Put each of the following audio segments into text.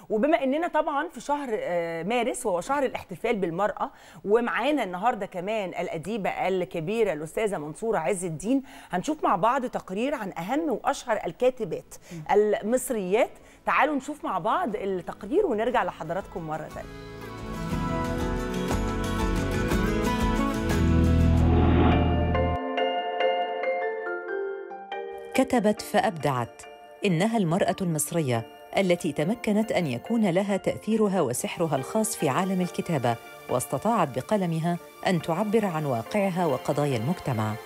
وبما اننا طبعا في شهر مارس وهو شهر الاحتفال بالمرأة، ومعانا النهارده كمان الأديبة الكبيرة الأستاذة منصورة عز الدين، هنشوف مع بعض تقرير عن أهم وأشهر الكاتبات المصريات. تعالوا نشوف مع بعض التقرير ونرجع لحضراتكم مرة ثانية. كتبت فأبدعت. إنها المرأة المصرية التي تمكنت أن يكون لها تأثيرها وسحرها الخاص في عالم الكتابة، واستطاعت بقلمها أن تعبر عن واقعها وقضايا المجتمع.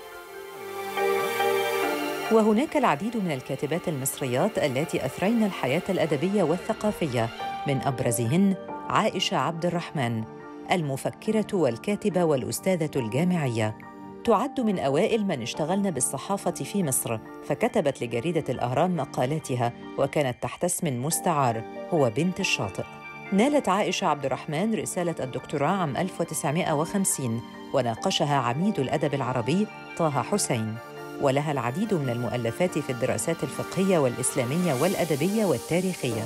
وهناك العديد من الكاتبات المصريات التي أثرين الحياة الأدبية والثقافية، من أبرزهن عائشة عبد الرحمن، المفكرة والكاتبة والأستاذة الجامعية. تعد من أوائل من اشتغلن بالصحافة في مصر، فكتبت لجريدة الأهرام مقالاتها وكانت تحت اسم مستعار هو بنت الشاطئ. نالت عائشة عبد الرحمن رسالة الدكتوراه عام 1950 وناقشها عميد الأدب العربي طه حسين، ولها العديد من المؤلفات في الدراسات الفقهية والإسلامية والأدبية والتاريخية.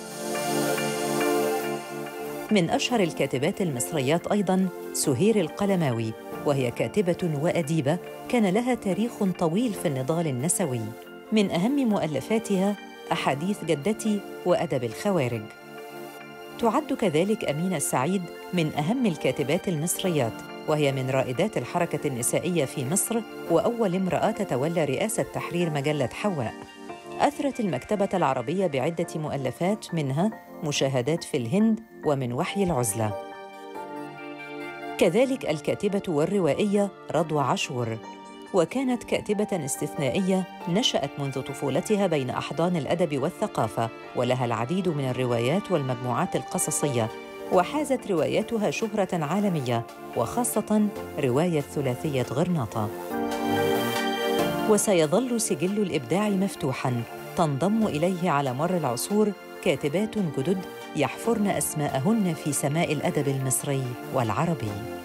من أشهر الكاتبات المصريات أيضاً سهير القلماوي، وهي كاتبة وأديبة كان لها تاريخ طويل في النضال النسوي. من أهم مؤلفاتها أحاديث جدتي وأدب الخوارج. تعد كذلك أمينة سعيد من أهم الكاتبات المصريات، وهي من رائدات الحركة النسائية في مصر وأول امرأة تتولى رئاسة تحرير مجلة حواء. أثرت المكتبة العربية بعدة مؤلفات، منها مشاهدات في الهند ومن وحي العزلة. كذلك الكاتبة والروائية رضوى عاشور، وكانت كاتبة استثنائية نشأت منذ طفولتها بين أحضان الأدب والثقافة، ولها العديد من الروايات والمجموعات القصصية، وحازت رواياتها شهرة عالمية، وخاصة رواية ثلاثية غرناطة. وسيظل سجل الإبداع مفتوحاً، تنضم إليه على مر العصور كاتبات جدد يحفرن أسماءهن في سماء الأدب المصري والعربي.